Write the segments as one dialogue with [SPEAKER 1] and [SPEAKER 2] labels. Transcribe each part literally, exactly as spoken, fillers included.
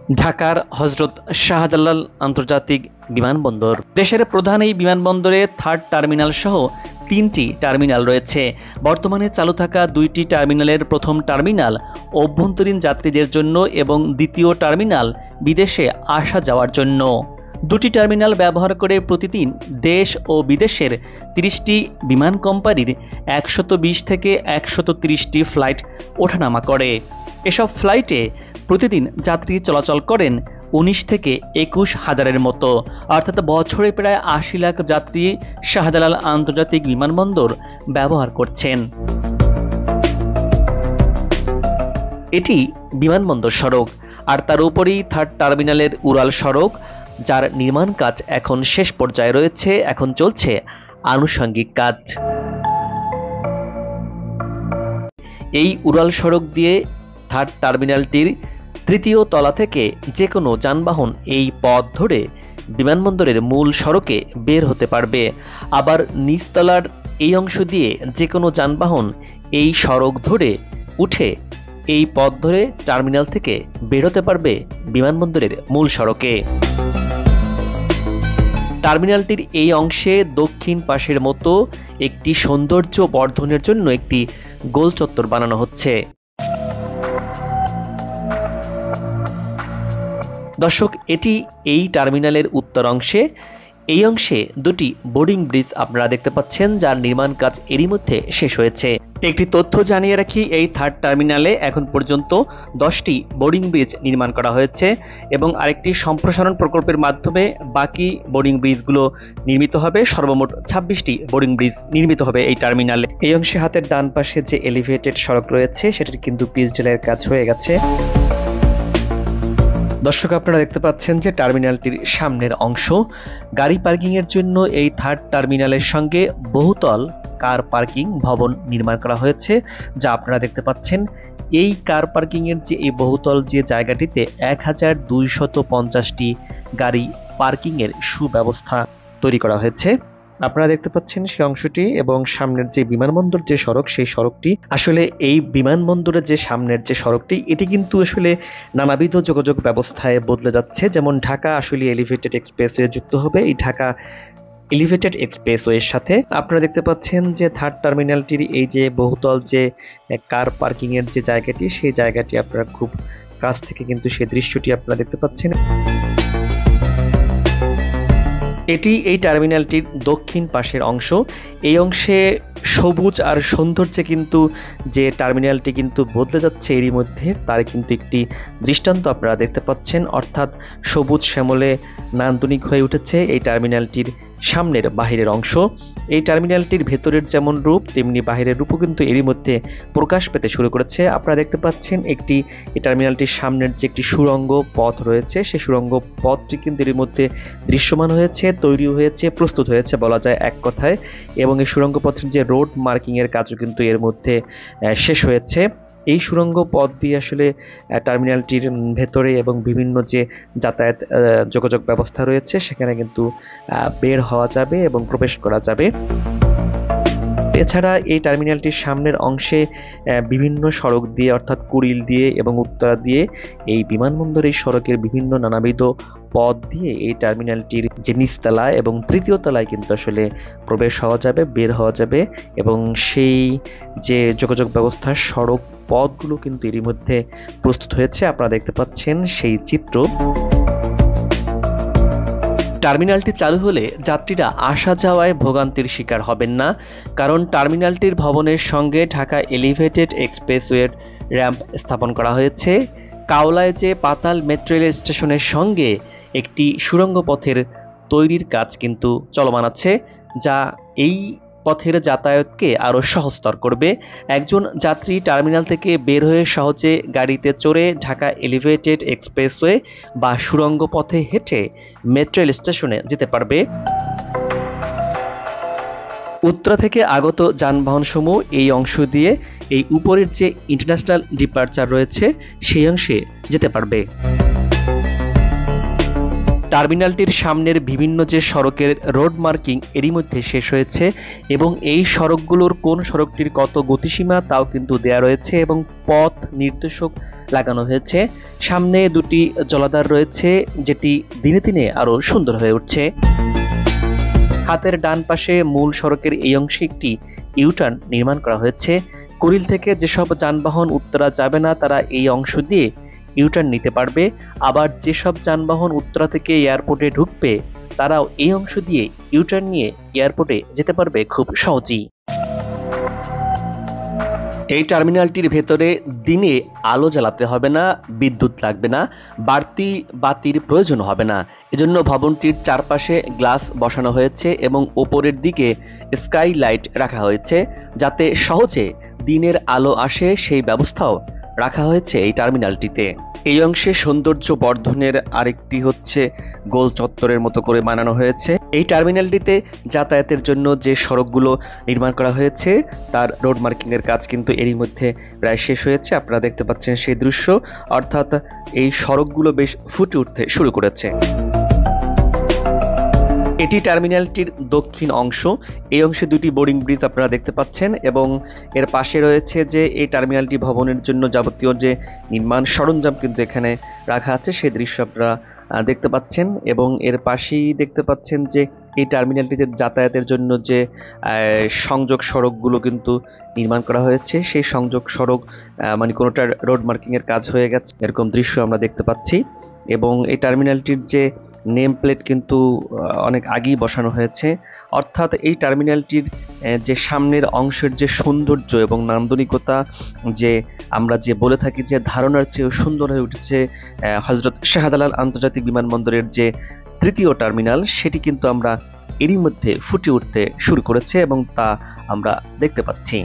[SPEAKER 1] ঢাকার হযরত শাহজালাল আন্তর্জাতিক বিমানবন্দর দেশের প্রধান এই বিমানবন্দরে থার্ড টার্মিনাল সহ তিনটি টার্মিনাল রয়েছে। বর্তমানে চালু থাকা দুইটি টার্মিনালের প্রথম টার্মিনাল অভ্যন্তরীণ যাত্রীদের জন্য এবং দ্বিতীয় টার্মিনাল বিদেশে আসা যাওয়ার জন্য। দুটি টার্মিনাল ব্যবহার করে প্রতিদিন দেশ ও বিদেশের তিরিশটি বিমান কোম্পানির একশত বিশ থেকে একশত তিরিশটি ফ্লাইট ওঠানামা করে। এসব ফ্লাইটে প্রতিদিন যাত্রী চলাচল করেন উনিশ থেকে একুশ হাজারের মতো, অর্থাৎ বছরে প্রায় আশি লাখ যাত্রী শাহজালাল আন্তর্জাতিক বিমানবন্দর ব্যবহার করছেন। এটি বিমানবন্দর সড়ক, আর তার উপরেই থার্ড টার্মিনালের উড়াল সড়ক, যার নির্মাণ কাজ এখন শেষ পর্যায়ে রয়েছে। এখন চলছে আনুষঙ্গিক কাজ। এই উড়াল সড়ক দিয়ে থার্ড টার্মিনালটির তৃতীয় তলা থেকে যে কোনো যানবাহন এই পথ ধরে বিমানবন্দরের মূল সড়কে বের হতে পারবে। আবার নিচতলার এই অংশ দিয়ে যে কোনো যানবাহন এই সড়ক ধরে উঠে এই পথ ধরে টার্মিনাল থেকে বের হতে পারবে বিমানবন্দরের মূল সড়কে। টার্মিনালটির এই অংশে দক্ষিণ পাশের মতো একটি সৌন্দর্য বর্ধনের জন্য একটি গোল চত্বর বানানো হচ্ছে। দর্শক, এটি এই টার্মিনালের উত্তর অংশে। এই অংশে দুটি বোর্ডিং ব্রিজ আপনারা দেখতে পাচ্ছেন, যার নির্মাণ কাজ এরই মধ্যে শেষ হয়েছে। একটি তথ্য জানিয়ে রাখি, এই থার্ড টার্মিনালে এখন পর্যন্ত দশটি বোর্ডিং ব্রিজ নির্মাণ করা হয়েছে এবং আরেকটি সম্প্রসারণ প্রকল্পের মাধ্যমে বাকি বোর্ডিং ব্রিজগুলো নির্মিত হবে। সর্বমোট ছাব্বিশটি বোর্ডিং ব্রিজ নির্মিত হবে এই টার্মিনালে। এই অংশে হাতের ডান পাশে যে এলিভেটেড সড়ক রয়েছে সেটির কিন্তু পিচ ঢালাইয়ের কাজ হয়ে গেছে। দর্শক, আপনারা দেখতে পাচ্ছেন যে টার্মিনালটির সামনের অংশ। গাড়ি পার্কিং এর জন্য এই থার্ড টার্মিনালের সঙ্গে বহুতল কার পার্কিং ভবন নির্মাণ করা হয়েছে, যা আপনারা দেখতে পাচ্ছেন। এই কার পার্কিং এর যে এই বহুতল যে জায়গাটিতে এক হাজার দুইশত পঞ্চাশটি গাড়ি পার্কিং এর সুব্যবস্থা তৈরি করা হয়েছে। আপনারা দেখতে পাচ্ছেন সেই অংশটি, এবং সামনের যে বিমানবন্দর যে সড়ক, সেই সড়কটি আসলে এই বিমানবন্দরের যে সামনের যে সড়কটি, এটি কিন্তু আসলে নানাবিধ যোগাযোগ ব্যবস্থায় বদলে যাচ্ছে। যেমন ঢাকা আসলে এলিভেটেড এক্সপ্রেসওয়ে যুক্ত হবে এই ঢাকা এলিভেটেড এক্সপ্রেসওয়ের সাথে। আপনারা দেখতে পাচ্ছেন যে থার্ড টার্মিনালটির এই যে বহুতল যে কার পার্কিং এর যে জায়গাটি, সেই জায়গাটি আপনারা খুব কাছ থেকে কিন্তু সেই দৃশ্যটি আপনারা দেখতে পাচ্ছেন। এটি এই টার্মিনালটির দক্ষিণ পাশের অংশ। এই অংশে সবুজ আর সৌন্দর্যে কিন্তু যে টার্মিনালটি কিন্তু বদলে যাচ্ছে এরই মধ্যে, তার কিন্তু একটি দৃষ্টান্ত আপনারা দেখতে পাচ্ছেন। অর্থাৎ সবুজ শ্যামলে নান্দনিক হয়ে উঠেছে এই টার্মিনালটির সামনের বাহিরের অংশ। এই টার্মিনালটির ভেতরের যেমন রূপ, তেমনি বাহিরের রূপও কিন্তু এরই মধ্যে প্রকাশ পেতে শুরু করেছে। আপনারা দেখতে পাচ্ছেন একটি এই টার্মিনালটির সামনের যে একটি সুড়ঙ্গ পথ রয়েছে, সেই সুড়ঙ্গ পথটি কিন্তু এরই মধ্যে দৃশ্যমান হয়েছে, তৈরি হয়েছে, প্রস্তুত হয়েছে বলা যায় এক কথায়। এবং এই সুড়ঙ্গ পথের যে রোড মার্কিং এর কাজও কিন্তু এর মধ্যে শেষ হয়েছে। এই সুড়ঙ্গ পথ দিয়ে আসলে টার্মিনালটির ভেতরে এবং বিভিন্ন যে যাতায়াত যোগাযোগ ব্যবস্থা রয়েছে সেখানে কিন্তু বের হওয়া যাবে এবং প্রবেশ করা যাবে। এছাড়া এই টার্মিনালটির সামনের অংশে বিভিন্ন সড়ক দিয়ে, অর্থাৎ কুড়িল দিয়ে এবং উত্তরা দিয়ে এই বিমানবন্দরের সড়কের বিভিন্ন নানাবিধ পথ দিয়ে এই টার্মিনালটির যে নিচতলা এবং তৃতীয় তলায় কিন্তু আসলে প্রবেশ হওয়া যাবে, বের হওয়া যাবে। এবং সেই যে যোগাযোগ ব্যবস্থার সড়ক পথগুলো কিন্তু এরই মধ্যে প্রস্তুত হয়েছে। আপনারা দেখতে পাচ্ছেন সেই চিত্র। টার্মিনালটি চালু হলে যাত্রীরা আসা যাওয়ায় ভোগান্তির শিকার হবেন না, কারণ টার্মিনালটির ভবনের সঙ্গে ঢাকা এলিভেটেড এক্সপ্রেসওয়ের র্যাম্প স্থাপন করা হয়েছে। কাওলায় যে পাতাল মেট্রো রেল স্টেশনের সঙ্গে একটি সুড়ঙ্গ পথের তৈরির কাজ কিন্তু চলমান আছে, যা এই পথের যাতায়াতকে আরও সহজতর করবে। একজন যাত্রী টার্মিনাল থেকে বের হয়ে সহজে গাড়িতে চড়ে ঢাকা এলিভেটেড এক্সপ্রেসওয়ে বা সুড়ঙ্গ পথে হেঁটে মেট্রো রেল স্টেশনে যেতে পারবে। উত্তরা থেকে আগত যানবাহনসমূহ এই অংশ দিয়ে এই উপরের যে ইন্টারন্যাশনাল ডিপার্চার রয়েছে সেই অংশে যেতে পারবে। টার্মিনালটির সামনের বিভিন্ন যে সড়কের রোড মার্কিং এরই মধ্যে শেষ হয়েছে এবং এই সড়কগুলোর কোন সড়কটির কত গতিসীমা তাও কিন্তু দেয়া রয়েছে এবং পথ নির্দেশক লাগানো হয়েছে। সামনে দুটি জলাধার রয়েছে, যেটি দিনে দিনে আরো সুন্দর হয়ে উঠছে। হাতের ডান পাশে মূল সড়কের এই অংশে একটি ইউটার্ন নির্মাণ করা হয়েছে। কুড়িল থেকে যেসব যানবাহন উত্তরা যাবে না তারা এই অংশ দিয়ে ইউটার্ন নিতে পারবে, আবার যেসব যানবাহন উত্তরা থেকে এয়ারপোর্টে ঢুকবে তারাও এই অংশ দিয়ে ইউটার্ন নিয়ে এয়ারপোর্টে যেতে পারবে খুব সহজেই। এই টার্মিনালটির ভেতরে দিনে আলো জ্বালাতে হবে না, বিদ্যুৎ লাগবে না, বাড়তি বাতির প্রয়োজন হবে না। এজন্য ভবনটির চারপাশে গ্লাস বসানো হয়েছে এবং ওপরের দিকে স্কাই লাইট রাখা হয়েছে, যাতে সহজে দিনের আলো আসে সেই ব্যবস্থাও রাখা হয়েছে এই টার্মিনালটিতে। এই অংশে সৌন্দর্য বর্ধনের আরেকটি হচ্ছে গোল চত্বরের মতো করে বানানো হয়েছে। এই টার্মিনালটিতে যাতায়াতের জন্য যে সড়কগুলো নির্মাণ করা হয়েছে তার রোড মার্কিং এর কাজ কিন্তু এরই মধ্যে প্রায় শেষ হয়েছে। আপনারা দেখতে পাচ্ছেন সেই দৃশ্য, অর্থাৎ এই সড়কগুলো বেশ ফুটে উঠতে শুরু করেছে। এটি টার্মিনালটির দক্ষিণ অংশ। এই অংশে দুটি বোর্ডিং ব্রিজ আপনারা দেখতে পাচ্ছেন এবং এর পাশে রয়েছে যে এই টার্মিনালটি ভবনের জন্য যাবতীয় যে নির্মাণ সরঞ্জাম কিন্তু এখানে রাখা আছে সেই দৃশ্য আপনারা দেখতে পাচ্ছেন এবং এর পাশেই দেখতে পাচ্ছেন যে এই টার্মিনালটিতে যাতায়াতের জন্য যে সংযোগ সড়কগুলো কিন্তু নির্মাণ করা হয়েছে সেই সংযোগ সড়ক মানে কোনোটার রোড মার্কিং এর কাজ হয়ে গেছে এরকম দৃশ্য আমরা দেখতে পাচ্ছি এবং এই টার্মিনালটির যে নেম প্লেট কিন্তু অনেক আগেই বসানো হয়েছে। অর্থাৎ এই টার্মিনালটির যে সামনের অংশের যে সৌন্দর্য এবং নান্দনিকতা, যে আমরা যে বলে থাকি যে ধারণার চেয়েও সুন্দর হয়ে উঠেছে হযরত শাহজালাল আন্তর্জাতিক বিমানবন্দরের যে তৃতীয় টার্মিনাল, সেটি কিন্তু আমরা এরই মধ্যে ফুটে উঠতে শুরু করেছে এবং তা আমরা দেখতে পাচ্ছি।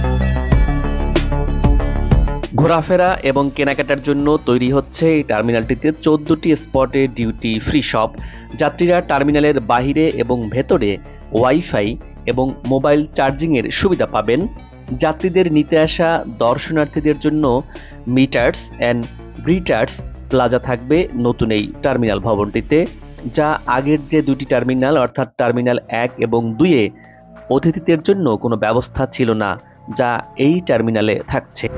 [SPEAKER 1] ঘোরাফেরা এবং কেনাকাটার জন্য তৈরি হচ্ছে এই টার্মিনালটিতে চোদ্দটি স্পটে ডিউটি ফ্রি শপ। যাত্রীরা টার্মিনালের বাহিরে এবং ভেতরে ওয়াইফাই এবং মোবাইল চার্জিংয়ের সুবিধা পাবেন। যাত্রীদের নিতে আসা দর্শনার্থীদের জন্য মিটার্স অ্যান্ড গ্রিটার্স প্লাজা থাকবে নতুন এই টার্মিনাল ভবনটিতে, যা আগের যে দুটি টার্মিনাল অর্থাৎ টার্মিনাল এক এবং দুইয়ে অতিথিদের জন্য কোনো ব্যবস্থা ছিল না, যা এই টার্মিনালে থাকছে।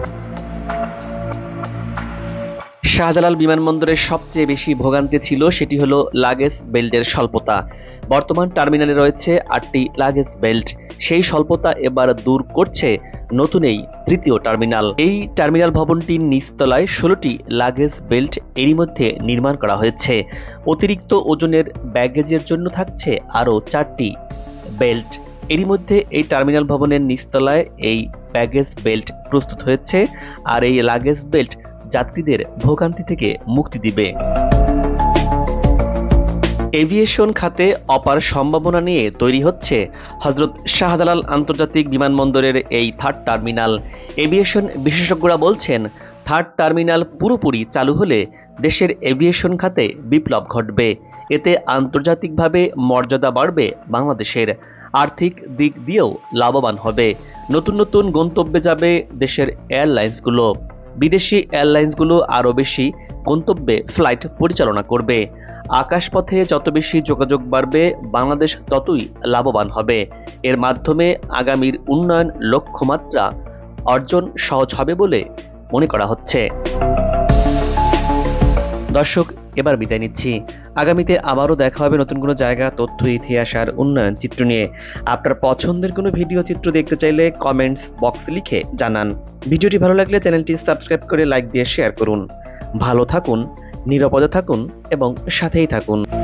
[SPEAKER 1] শাহজালাল বিমানবন্দরের সবচেয়ে বেশি ভোগান্তি ছিল সেটি হলো লাগেজ বেল্টের স্বল্পতা। বর্তমান টার্মিনালে রয়েছে আটটি লাগেজ বেল্ট, সেই স্বল্পতা এবার দূর করছে নতুন এই তৃতীয় টার্মিনাল। এই টার্মিনাল ভবনটির নিচতলায় ষোলোটি লাগেজ বেল্ট এরই মধ্যে নির্মাণ করা হয়েছে। অতিরিক্ত ওজনের ব্যাগেজের জন্য থাকছে আরও চারটি বেল্ট। এরই মধ্যে এই টার্মিনাল ভবনের নিচতলায় এই ব্যাগেজ বেল্ট প্রস্তুত হয়েছে আর এই লাগেজ বেল্ট যাত্রীদের ভোগান্তি থেকে মুক্তি দিবে। এভিয়েশন খাতে অপার সম্ভাবনা নিয়ে তৈরি হচ্ছে হযরত শাহজালাল আন্তর্জাতিক বিমানবন্দরের এই থার্ড টার্মিনাল। এভিয়েশন বিশেষজ্ঞরা বলছেন, থার্ড টার্মিনাল পুরোপুরি চালু হলে দেশের এভিয়েশন খাতে বিপ্লব ঘটবে। এতে আন্তর্জাতিকভাবে মর্যাদা বাড়বে বাংলাদেশের, আর্থিক দিক দিয়েও লাভবান হবে। নতুন নতুন গন্তব্যে যাবে দেশের এয়ারলাইন্সগুলো। বিদেশি এয়ারলাইন্সগুলো আরও বেশি গন্তব্যে ফ্লাইট পরিচালনা করবে। আকাশপথে যত বেশি যোগাযোগ বাড়বে বাংলাদেশ ততই লাভবান হবে। এর মাধ্যমে আগামীর উন্নয়ন লক্ষ্যমাত্রা অর্জন সহজ হবে বলে মনে করা হচ্ছে। দর্শক, এবার বিদায় নিচ্ছি। আগামীতে আবারও দেখা হবে নতুন কোনো জায়গা, তথ্য, ইতিহাস আর উন্নয়ন চিত্র নিয়ে। আপনার পছন্দের কোনো ভিডিও চিত্র দেখতে চাইলে কমেন্টস বক্সে লিখে জানান। ভিডিওটি ভালো লাগলে চ্যানেলটি সাবস্ক্রাইব করে লাইক দিয়ে শেয়ার করুন। ভালো থাকুন, নিরাপদে থাকুন এবং সাথেই থাকুন।